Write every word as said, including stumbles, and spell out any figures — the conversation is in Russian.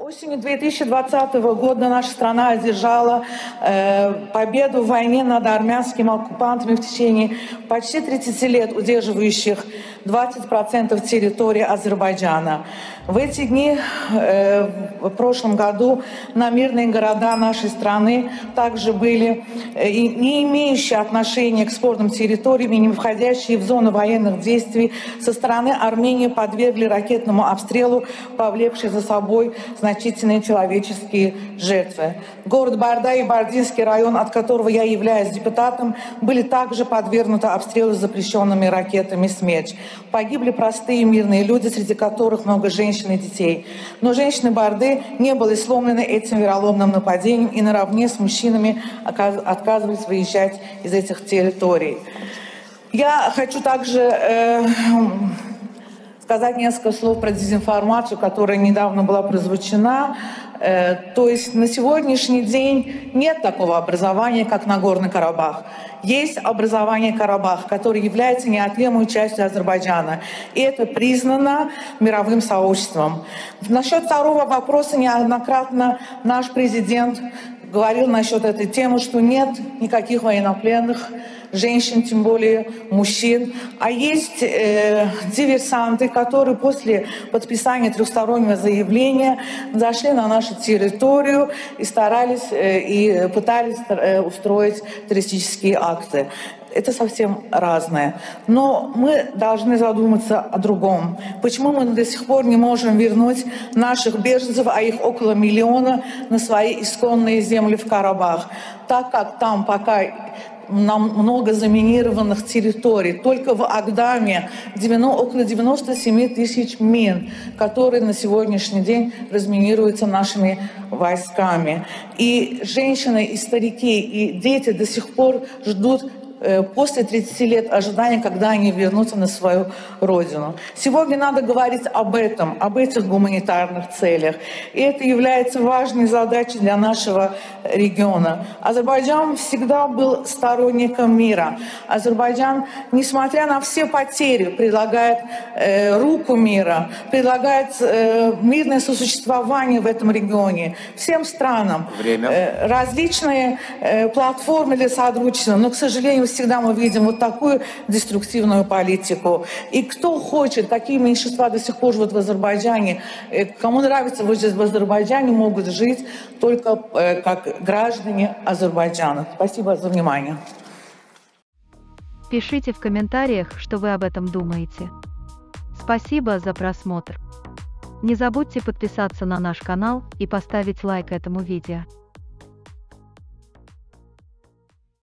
Осенью две тысячи двадцатого года наша страна одержала э, победу в войне над армянскими оккупантами в течение почти тридцати лет, удерживающих двадцать процентов территории Азербайджана. В эти дни, э, в прошлом году, на мирные города нашей страны также были э, не имеющие отношения к спорным территориям и не входящие в зону военных действий со стороны Армении подвергли ракетному обстрелу, повлекший за собой значительные человеческие жертвы. Город Барда и Бардинский район, от которого я являюсь депутатом, были также подвергнуты обстрелу с запрещенными ракетами «Смерч». Погибли простые мирные люди, среди которых много женщин и детей. Но женщины Барды не были сломлены этим вероломным нападением и наравне с мужчинами отказывались выезжать из этих территорий. Я хочу также э, сказать несколько слов про дезинформацию, которая недавно была прозвучена. Э, то есть на сегодняшний день нет такого образования, как Нагорный Карабах. Есть образование Карабах, которое является неотъемлемой частью Азербайджана. И это признано мировым сообществом. Насчет второго вопроса неоднократно наш президент говорил насчет этой темы, что нет никаких военнопленных женщин, тем более мужчин. А есть э, диверсанты, которые после подписания трехстороннего заявления зашли на нашу территорию и старались э, и пытались э, устроить террористические акты. Это совсем разное. Но мы должны задуматься о другом. Почему мы до сих пор не можем вернуть наших беженцев, а их около миллиона, на свои исконные земли в Карабах? Так как там пока нам много заминированных территорий. Только в Агдаме около девяноста семи тысяч мин, которые на сегодняшний день разминируются нашими войсками. И женщины, и старики, и дети до сих пор ждут после тридцати лет ожидания, когда они вернутся на свою родину. Сегодня надо говорить об этом, об этих гуманитарных целях. И это является важной задачей для нашего региона. Азербайджан всегда был сторонником мира. Азербайджан, несмотря на все потери, предлагает э, руку мира, предлагает э, мирное сосуществование в этом регионе всем странам. Время. Э, различные э, платформы для сотрудничества, но, к сожалению, всегда мы видим вот такую деструктивную политику. И кто хочет, такие меньшинства до сих пор живут в Азербайджане, кому нравится вот здесь в Азербайджане, могут жить только как граждане Азербайджана. Спасибо за внимание. Пишите в комментариях, что вы об этом думаете. Спасибо за просмотр. Не забудьте подписаться на наш канал и поставить лайк этому видео.